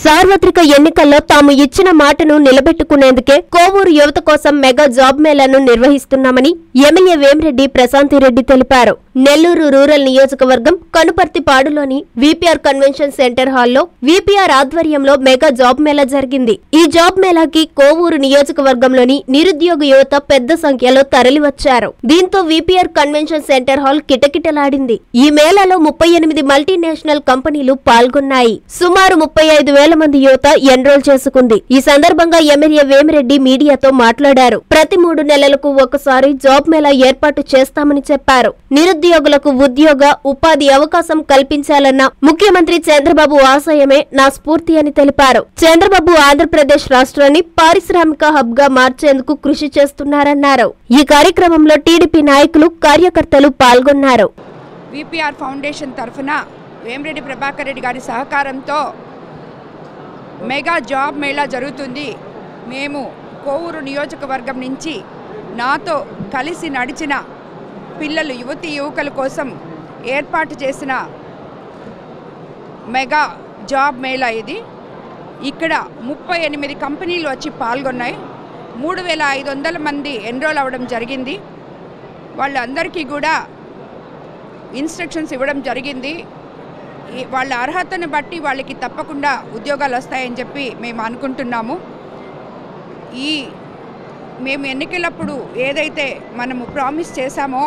సార్వత్రిక ఎన్నికల్లో తాము ఇచ్చిన మాటను నిలబెట్టుకునేందుకే కోవూరు యువత కోసం మెగా జాబ్ మేళాను నిర్వహిస్తున్నామని ఎమ్మెల్యే వేమిరెడ్డి ప్రశాంతిరెడ్డి తెలిపారు. నెల్లూరు రూరల్ నియోజకవర్గం కనుపర్తిపాడులోని వీపీఆర్ కన్వెన్షన్ సెంటర్ హాల్లో వీపీఆర్ ఆధ్వర్యంలో మెగా జాబ్ మేళా జరిగింది. ఈ జాబ్ మేళాకి కోవూరు నియోజకవర్గంలోని నిరుద్యోగ యువత పెద్ద సంఖ్యలో తరలివచ్చారు. దీంతో వీపీఆర్ కన్వెన్షన్ సెంటర్ హాల్ కిటకిటలాడింది. ఈ మేళాలో 38 మల్టీనేషనల్ కంపెనీలు పాల్గొన్నాయి. సుమారు 35,000 మంది యువత ఎన్రోల్ చేసుకుంది. ఈ సందర్భంగా ఎమ్మెల్యే వేమిరెడ్డి మీడియాతో మాట్లాడారు. ప్రతి 3 నెలలకు ఒకసారి జాబ్ మేళా ఏర్పాటు చేస్తామని చెప్పారు. నిరుద్యోగులకు ఉద్యోగ ఉపాధి అవకాశం కల్పించాలన్న ముఖ్యమంత్రి చంద్రబాబు ఆశయమే నా స్ఫూర్తి అని తెలిపారు. చంద్రబాబు ఆంధ్రప్రదేశ్ రాష్ట్రాన్ని పారిశ్రామిక హబ్ గా మార్చేందుకు కృషి చేస్తున్నారన్నారు. ఈ కార్యక్రమంలో టీడీపీ నాయకులు కార్యకర్తలు పాల్గొన్నారు. వీపీఆర్ ఫౌండేషన్ తరఫున వేమిరెడ్డి ప్రభాకర్ రెడ్డి గారి సహకారంతో మెగా జాబ్ మేళా జరుగుతుంది. మేము కోవూరు నియోజకవర్గం నుంచి నాతో కలిసి నడిచిన పిల్లలు యువతీ యువకుల కోసం ఏర్పాటు చేసిన మెగా జాబ్ మేళా ఇది. ఇక్కడ 38 కంపెనీలు వచ్చి పాల్గొన్నాయి. 3,500 మంది ఎన్రోల్ అవ్వడం జరిగింది. వాళ్ళందరికీ కూడా ఇన్స్ట్రక్షన్స్ ఇవ్వడం జరిగింది. వాళ్ళ అర్హతను బట్టి వాళ్ళకి తప్పకుండా ఉద్యోగాలు వస్తాయని చెప్పి మేము అనుకుంటున్నాము. మేము ఎన్నికలప్పుడు ఏదైతే మనము ప్రామిస్ చేశామో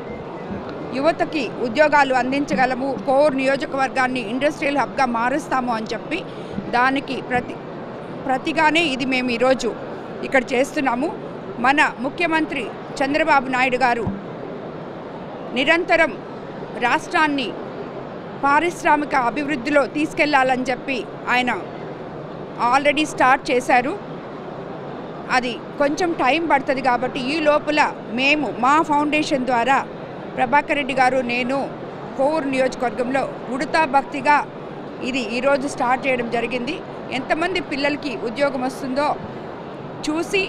యువతకి ఉద్యోగాలు అందించగలము, కోవూరు నియోజకవర్గాన్ని ఇండస్ట్రియల్ హబ్గా మారుస్తాము అని చెప్పి దానికి ప్రతిగానే ఇది మేము ఈరోజు ఇక్కడ చేస్తున్నాము. మన ముఖ్యమంత్రి చంద్రబాబు నాయుడు గారు నిరంతరం రాష్ట్రాన్ని పారిశ్రామిక అభివృద్ధిలో తీసుకెళ్లాలని చెప్పి ఆయన ఆల్రెడీ స్టార్ట్ చేశారు. అది కొంచెం టైం పడుతుంది కాబట్టి ఈ లోపల మేము మా ఫౌండేషన్ ద్వారా ప్రభాకర్ రెడ్డి గారు నేను కోవూరు నియోజకవర్గంలో ఉడతా భక్తిగా ఇది ఈరోజు స్టార్ట్ చేయడం జరిగింది. ఎంతమంది పిల్లలకి ఉద్యోగం వస్తుందో చూసి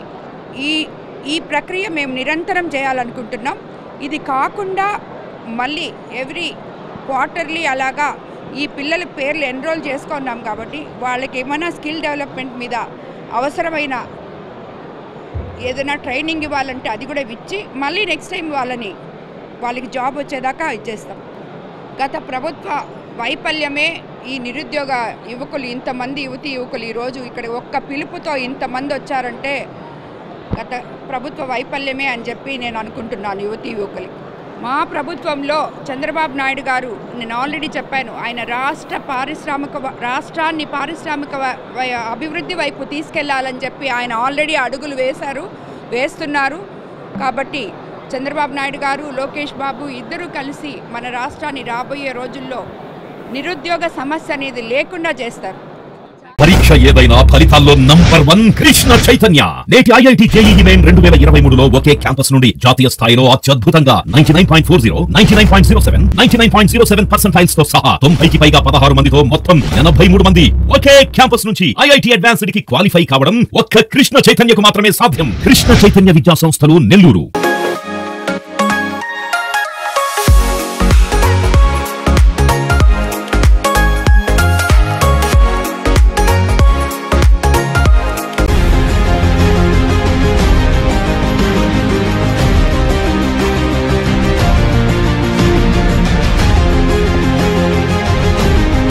ఈ ప్రక్రియ మేము నిరంతరం చేయాలనుకుంటున్నాం. ఇది కాకుండా మళ్ళీ ఎవ్రీ క్వార్టర్లీ అలాగా ఈ పిల్లల పేర్లు ఎన్రోల్ చేసుకున్నాం కాబట్టి వాళ్ళకి ఏమైనా స్కిల్ డెవలప్మెంట్ మీద అవసరమైన ఏదైనా ట్రైనింగ్ ఇవ్వాలంటే అది కూడా ఇచ్చి మళ్ళీ నెక్స్ట్ టైం వాళ్ళకి జాబ్ వచ్చేదాకా ఇచ్చేస్తాం. గత ప్రభుత్వ వైఫల్యమే ఈ నిరుద్యోగ యువకులు ఇంతమంది యువకులు ఈరోజు ఇక్కడ ఒక్క పిలుపుతో ఇంతమంది వచ్చారంటే గత ప్రభుత్వ వైఫల్యమే అని చెప్పి నేను అనుకుంటున్నాను. యువకులకి మా ప్రభుత్వంలో చంద్రబాబు నాయుడు గారు, నేను ఆల్రెడీ చెప్పాను, ఆయన రాష్ట్రాన్ని పారిశ్రామిక అభివృద్ధి వైపు తీసుకెళ్లాలని చెప్పి ఆయన ఆల్రెడీ అడుగులు వేస్తున్నారు. కాబట్టి చంద్రబాబు నాయుడు గారు, లోకేష్ బాబు ఇద్దరూ కలిసి మన రాష్ట్రాన్ని రాబోయే రోజుల్లో నిరుద్యోగ సమస్య అనేది లేకుండా చేస్తారు. పరీక్ష ఏదైనా ఫలితాల్లో నంబర్ 1 కృష్ణ చైతన్య. నేటి ఐఐటి జేఈఈ మెయిన్ 2023లో ఒకే క్యాంపస్ నుండి జాతీయ స్థాయిలో అత్యద్భుతంగా 99.40, 99.07, 99.07% తో సహా 90కి పైగా 16 మందితో మొత్తం 83 మంది ఒకే క్యాంపస్ నుంచి ఐఐటి అడ్వాన్స్డ్ కి క్వాలిఫై కావడం ఒక్క కృష్ణ చైతన్యకు మాత్రమే సాధ్యం. కృష్ణ చైతన్య విద్యా సంస్థలు నెల్లూరు.